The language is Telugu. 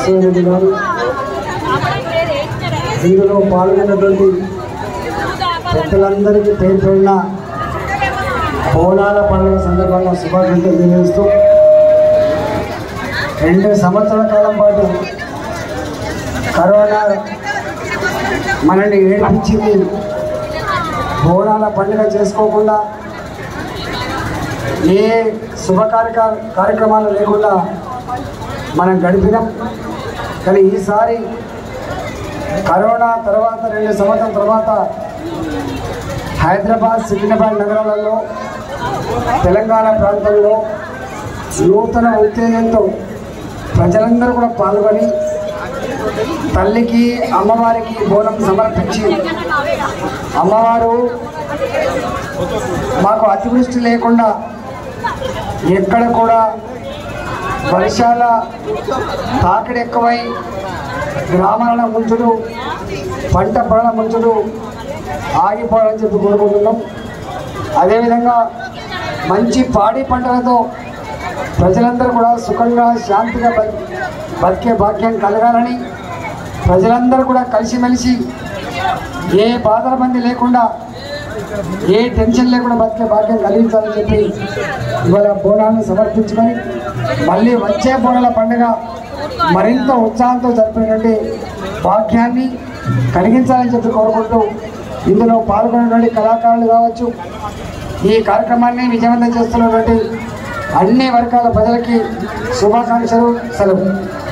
అశ్వరెడ్డి గారు ఇందులో పాల్గొన్నటువంటి పెద్దలందరికీ పేరు పేరున బోనాల పండుగ సందర్భంగా శుభాకాంక్షలు తెలియజేస్తూ 2 సంవత్సరాల కాలం పాటు కరోనా మనల్ని ఏడిపించింది. బోనాల పండుగ చేసుకోకుండా ఏ కార్యక్రమాలు లేకుండా మనం గడిపినాం. కానీ ఈసారి కరోనా తర్వాత 2 సంవత్సరాల తర్వాత హైదరాబాద్, సికింద్రాబాద్ నగరాలలో, తెలంగాణ ప్రాంతంలో నూతన ఉత్తేజంతో ప్రజలందరూ కూడా పాల్గొని తల్లికి అమ్మవారికి బోనం సమర్పించి అమ్మవారు మాకు అతివృష్టి లేకుండా ఎక్కడ కూడా వర్షాల తాకిడి ఎక్కువై గ్రామాల ముంచుడు, పంట పొలాల ముంచుడు ఆగిపోవాలని చెప్పి కోరుకుంటున్నాం. అదేవిధంగా మంచి పాడి పంటలతో ప్రజలందరూ కూడా సుఖంగా శాంతిగా బతికే భాగ్యం కలగాలని, ప్రజలందరూ కూడా కలిసిమెలిసి ఏ బాధల మంది లేకుండా, ఏ టెన్షన్ లేకుండా బతికే భాగ్యం కలిగించాలని చెప్పి ఇవాళ బోనాలను సమర్పించుకొని మళ్ళీ వచ్చే బోనాల పండుగ మరింత ఉత్సాహంతో జరిపినటువంటి భాగ్యాన్ని కలిగించాలని చెప్పి కోరుకుంటూ ఇందులో పాల్గొన్నటువంటి కళాకారులు కావచ్చు, ఈ కార్యక్రమాన్ని విజయవంతం చేస్తున్నటువంటి అన్ని వర్గాల ప్రజలకి శుభాకాంక్షలు, సెలవు.